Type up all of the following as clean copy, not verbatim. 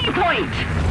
C point!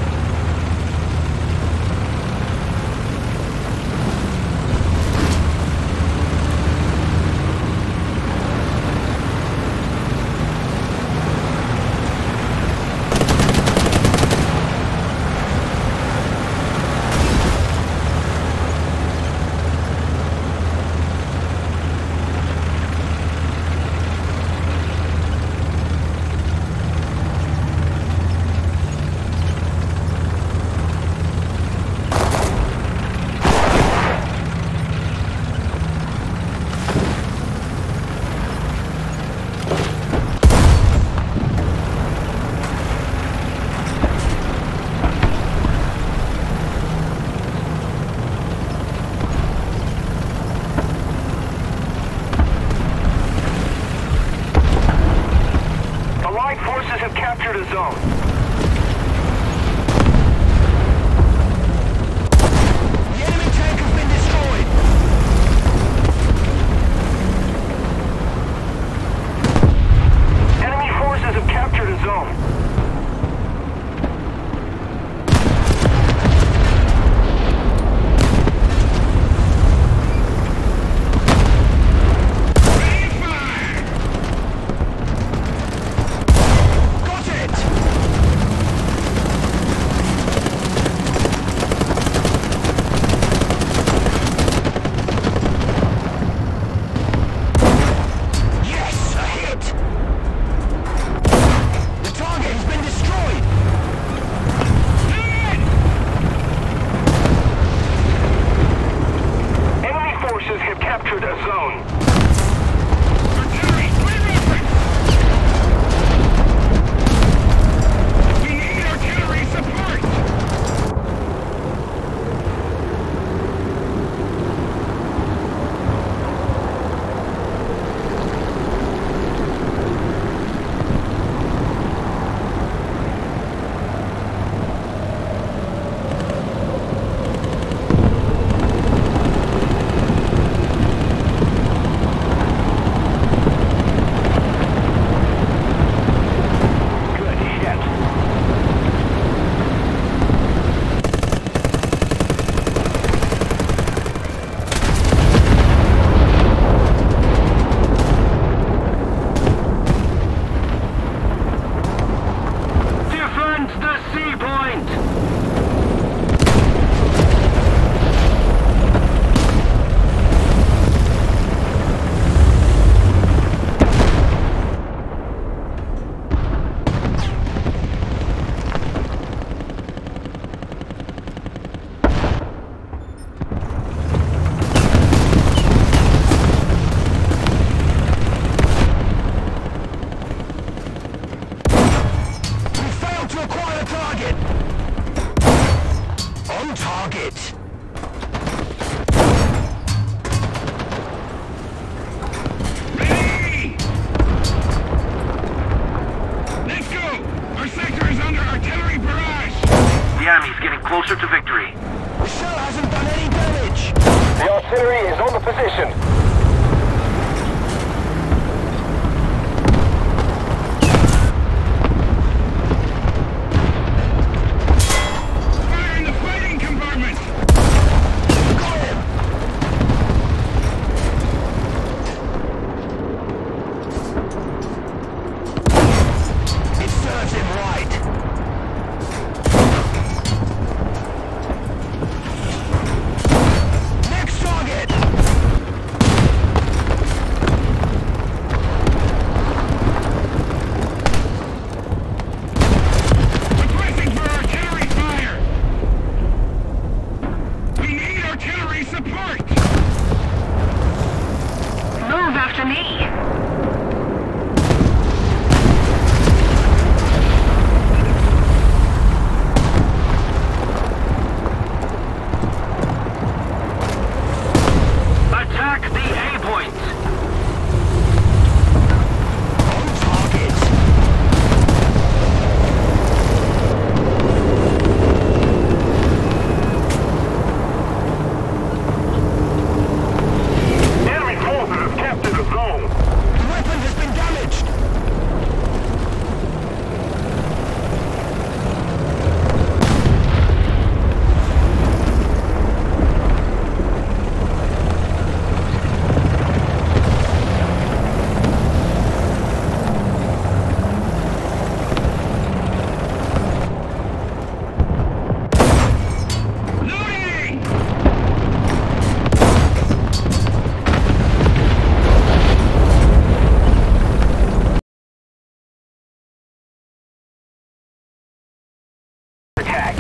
closer to victory. The shell hasn't done any damage! The artillery is on the position. attack.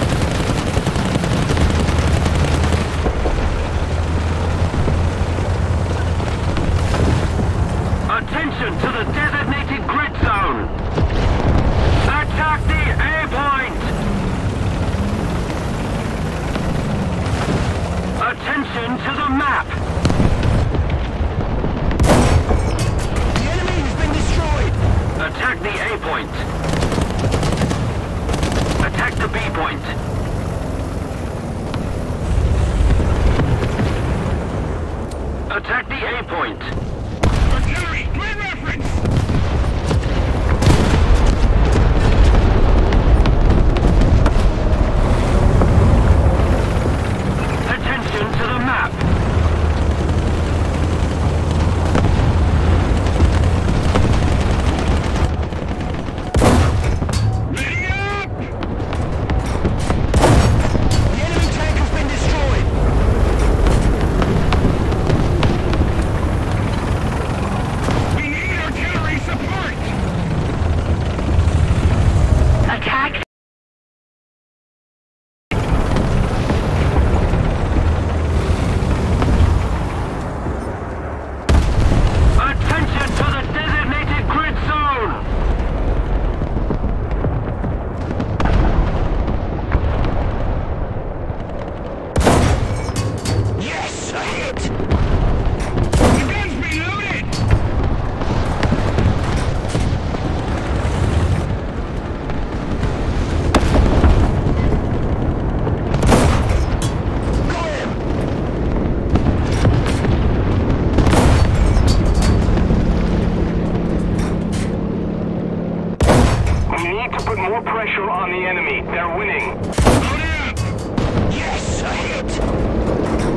Attention to the designated grid zone! Attack the A point! Attention to the map! The enemy has been destroyed! Attack the A point! Attack the B point! Attack the A point! Artillery, clear reference! Attention to the map! Ready up! The enemy tank has been destroyed! We need artillery support! Attack. Attention to the designated grid zone! Yes, a hit! The gun's reloaded! Got him! We need to put more pressure on the enemy. They're winning. Load up! Yes, a hit!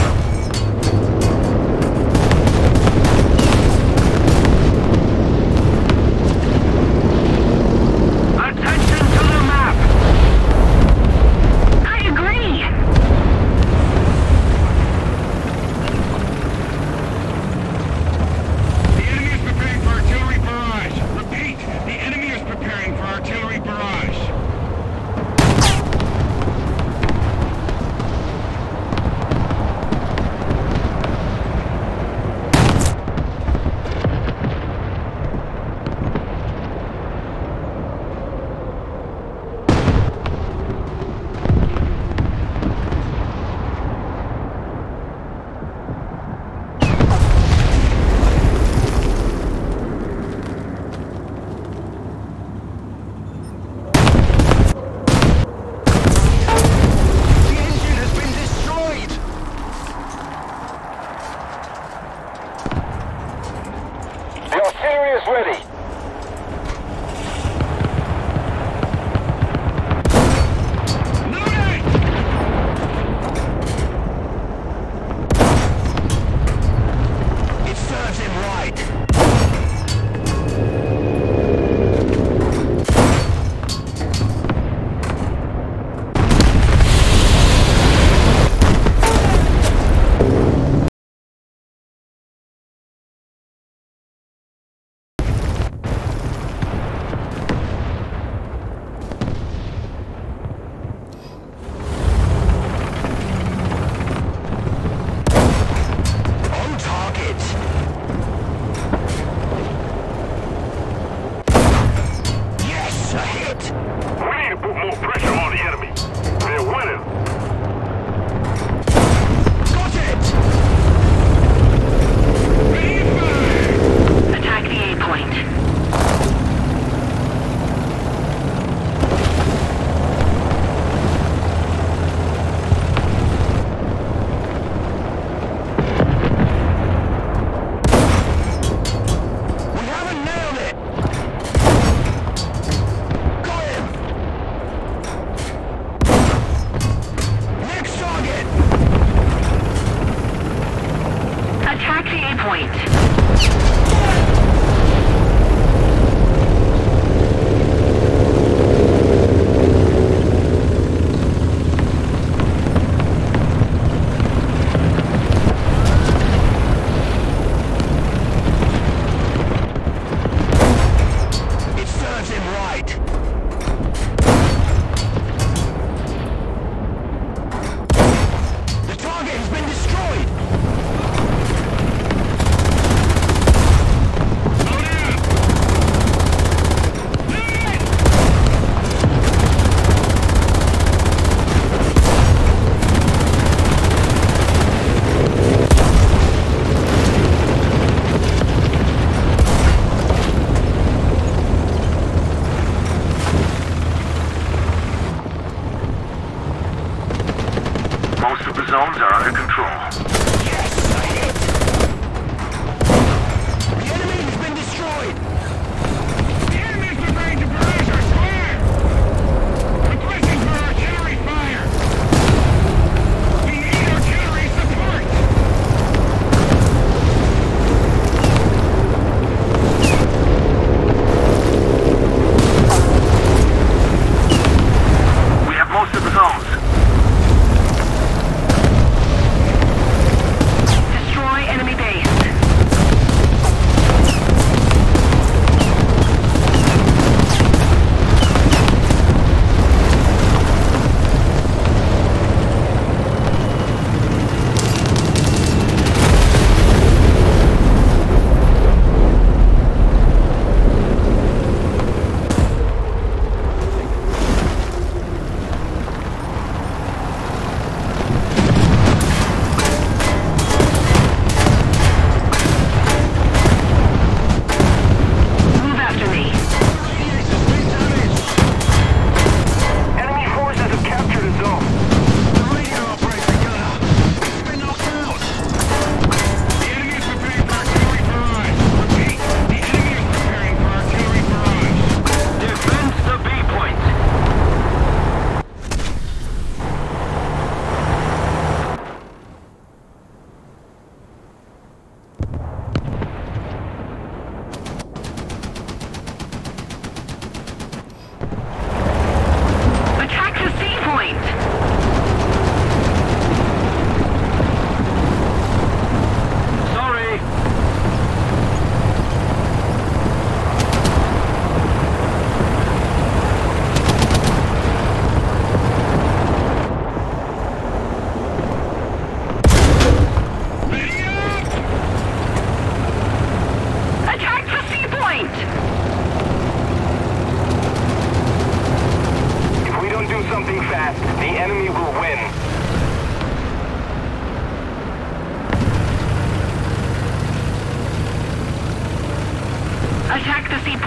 Attention to the map! I agree. The enemy is preparing for artillery barrage. Repeat, the enemy is preparing for artillery barrage.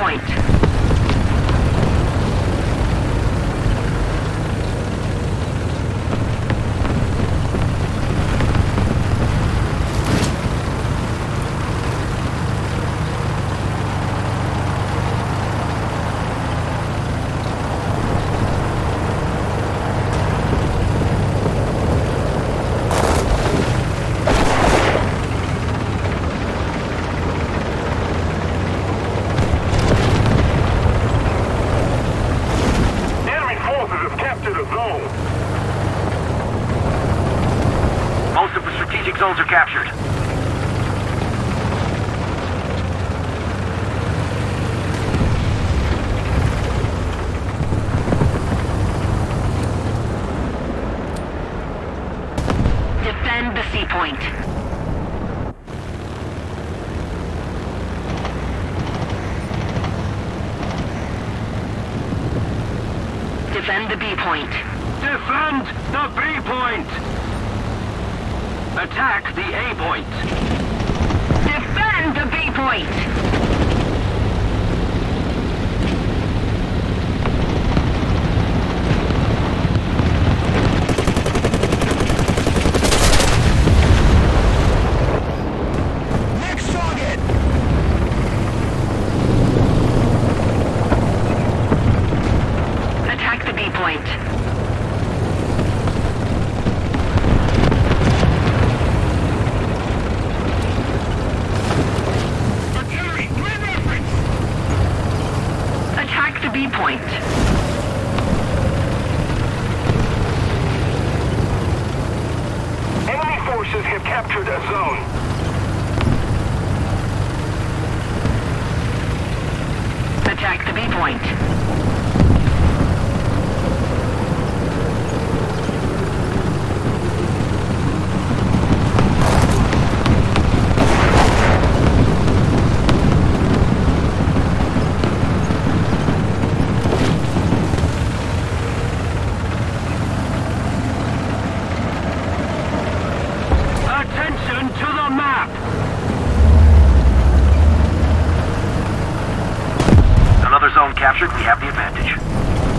point. Most of the strategic zones are captured. Defend the C point. Defend the B point. Defend the B point! Attack the A point! Defend the B point! Next target! Attack the B point. Artillery, clear reference! Attack the B point. Enemy forces have captured a zone. Attack the B point. Attention to the map! Another zone captured, we have the advantage.